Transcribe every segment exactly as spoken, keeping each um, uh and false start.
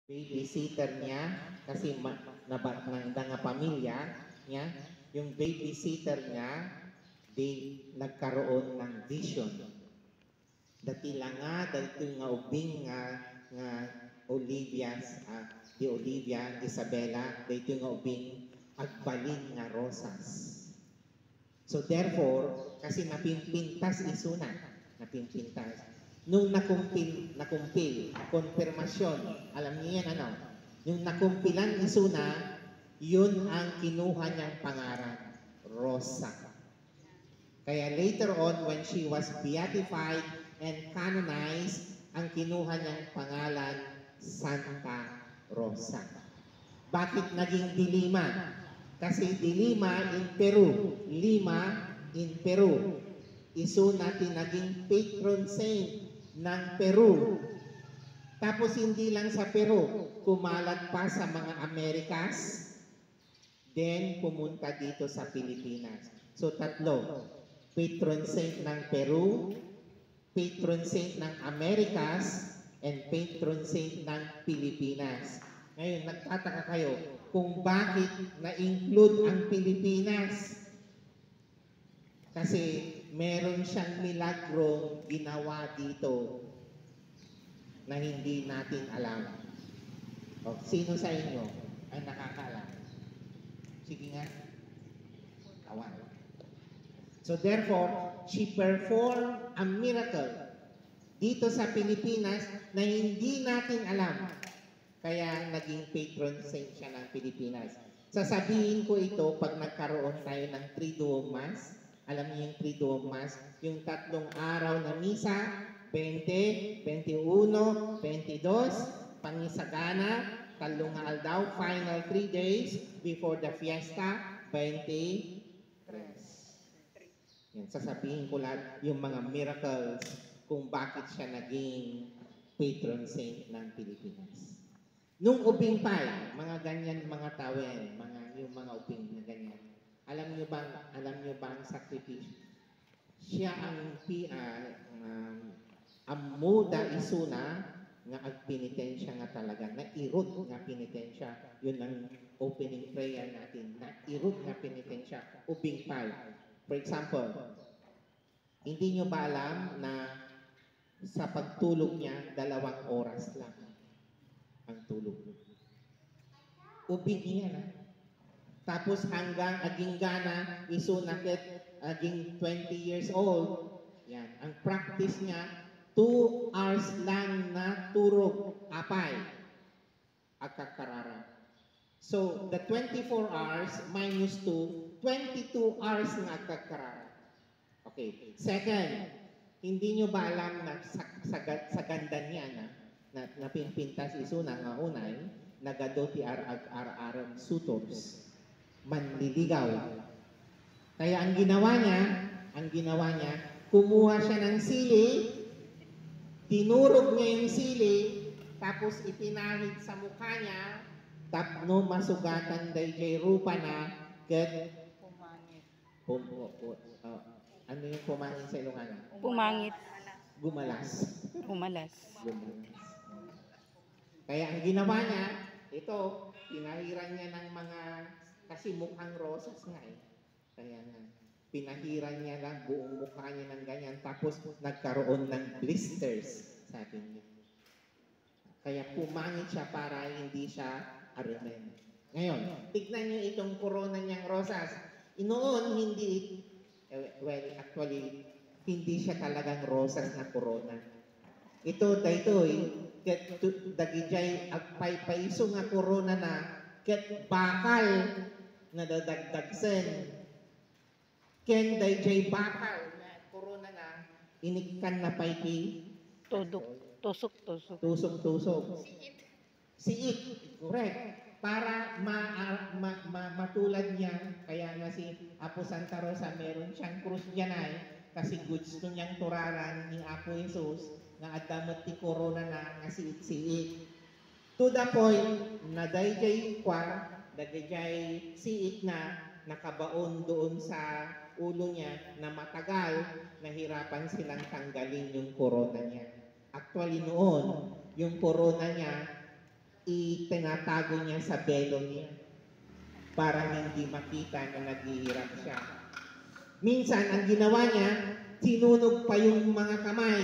babysitter niya kasi ma, nabat ng nga pamilya niya, yung babysitter niya, di nagkaroon ng vision. Dati lang nga, dati nga ubing nga, nga Olivia, uh, di Olivia, Isabela, dati nga ubing agbalin nga rosas. So therefore, kasi napimpintas isuna, napimpintas. Nung nakumpil, nakumpil, konfirmasyon, alam niyo yan ano? Yung nakumpilan isuna, yun ang kinuha niyang pangalan, Rosa. Kaya later on, when she was beatified and canonized, ang kinuha niyang pangalan, Santa Rosa. Bakit naging Dilima? Kasi Dilima in Peru, Lima in Peru. Iso natin naging patron saint ng Peru. Tapos hindi lang sa Peru, kumalat pa sa mga Amerikas, then pumunta dito sa Pilipinas. So tatlo, patron saint ng Peru, patron saint ng Amerikas, and patron saint ng Pilipinas. Ngayon, nagtataka kayo kung bakit na-include ang Pilipinas. Kasi meron siyang milagro ginawa dito na hindi natin alam. O, sino sa inyo ay nakakaalam? Sige nga. Awan. So therefore, she performed a miracle dito sa Pilipinas na hindi natin alam. Kaya naging patron saint siya ng Pilipinas. Sasabihin ko ito pag nagkaroon tayo ng Triduum Mass. Alam niyo yung Triduum Mass? Yung tatlong araw na misa, twenty, twenty-one, twenty-two, Pangisagana, Talungal daw, final three days before the fiesta, twenty-three. Yan, sasabihin ko lahat yung mga miracles kung bakit siya naging patron saint ng Pilipinas. Nung ubing pa, mga ganyan mga tawen, mga yung mga ubing na ganyan. Alam niyo bang alam niyo bang sakripisyo? Siya ang pi uh, um, amuda isuna nga agpenitensya nga talaga, na irot nga penitensya. Yun ang opening prayer natin, na irot nga penitensya, ubing pa. For example, hindi niyo ba alam na sa pagtulog niya, dalawang oras lang ang tulog. Ubing niya na. Tapos hanggang aging gana, iso nakit, aging twenty years old, yan. Ang practice niya, two hours lang na turog, apay, akakarara. So, the twenty-four hours minus two, twenty-two hours na akakarara. Okay. Second, hindi nyo ba alam na sa, sa, sa ganda niya na, na napimpintas iso na nga unay, nagado ti ar-ar-aram suitors, manliligaw. Kaya ang ginawa niya, ang ginawa niya, kumuha siya ng sili, tinurog niya yung sili, tapos ipinahid sa mukha niya, tapno masugatan day kay rupa na, ket pumangit. Pum, uh, ano yung pumangit sa Ilocano? Pumangit. Gumalas. Umalas. Gumalas. Kaya ang ginawa niya, ito, pinahiran niya ng mga, kasi mukhang rosas nga eh. Kaya nga, pinahiran niya lang buong mukha niya ng ganyan, tapos nagkaroon ng blisters, sabi niya. Kaya pumangit siya para hindi siya arumen. Ngayon, tignan niyo itong corona niyang rosas. Inoon, hindi, well, actually, hindi siya talagang rosas na corona. Ito, daytoy, ket dagijay agpaypaiso nga corona na, ket bakal na dadagdagsen. Ken dayjay bakal na corona na, inikkan na payki. Tudok. Tusok, tusok. Tusok-tusok. Siit. Correct. Para ma, ma, ma, matulad niya, kaya nga si Apo Santa Rosa, meron siyang krus niya na eh, kasi gusto niyang turaran ni Apo Jesus, nga adamot ti corona na nga siit-siit. To the point, na dayjay kwa, dayjay siit na, nakabaon doon sa ulo niya, na matagal, nahirapan silang tanggalin yung corona niya. Actually noon, yung corona niya, itinatago niya sa belo niya para hindi makita na naghihirap siya. Minsan, ang ginawa niya, sinunog pa yung mga kamay.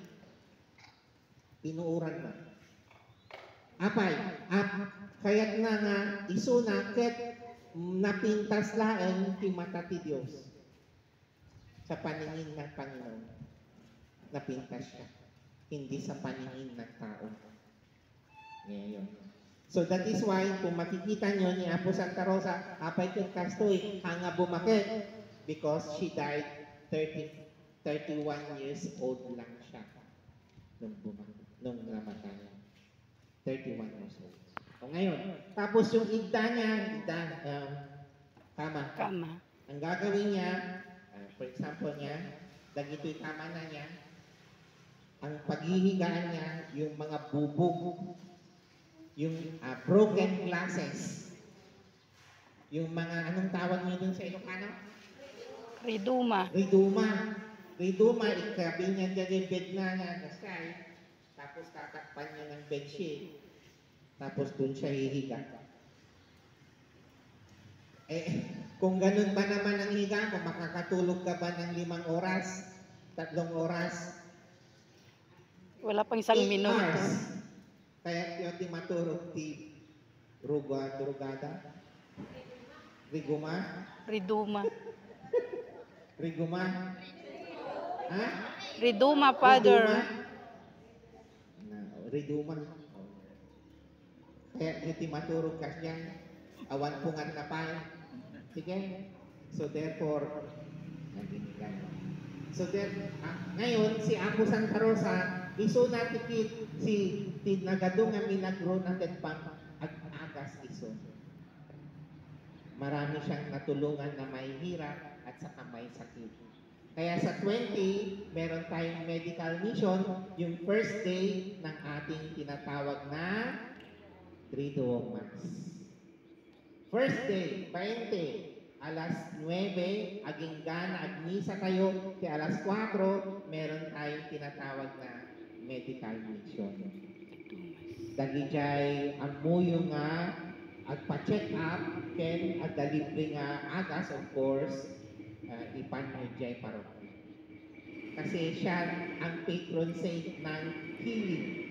Tinuuran na. Apay, ap, kaya't nga nga, isuna, ket napintas laeng ti mata ti Diyos. Sa paningin ng Panginoon, napintas siya. Hindi sa paningin ng tao. Ngayon. So that is why, kung makikita nyo ni Apo Santa Rosa, apay kong kastoy, hanga bumakit, because she died thirty, thirty-one years old lang siya nung bumakit, nung namatay. thirty-one years old. O ngayon, tapos yung igda niya, igda, um, kama. Kama. Ang gagawin niya, uh, for example niya, dagito'y kama na niya, ang paghihigaan niya, yung mga bubog, yung uh, broken glasses, yung mga, anong tawag niyo dun sa Ilocano? Riduma. Riduma. Riduma, ikabi niya dyan yung bed na niya, na sky, tapos tatakpan niya ng bedsheet, tapos dun siya hihiga. Eh, kung ganun ba naman ang higa mo, makakatulog ka ba ng limang oras, tatlong oras, Wala pang isang eight minuto. hours? Kaya yun di maturog ti ruga, turugada? Riguma? Riduma. Riguma? Ha? Riduma, Father. Riduma? Na, riduma. Kaya yun di maturog ka siya. Awan pungan na pa. Sige. So therefore, naginig ka. So then, ah, ngayon, si Apo Santa Rosa, iso na tikit si tinagadong nga milagro na tetpang ag agas iso. Marami siyang natulungan na may hirap at saka may sakit. Kaya sa twenty, meron tayong medical mission, yung first day ng ating tinatawag na Triduum Mass. First day, twenty, alas nuwebe, aging gana, agmisa kayo, kaya alas kwatro, meron tayong tinatawag na medical mission. Dagijay ang muyo nga, agpa-check up, ken agdalibre nga agas, of course, uh, ipan mo jay parokya. Kasi siya ang patron saint ng healing.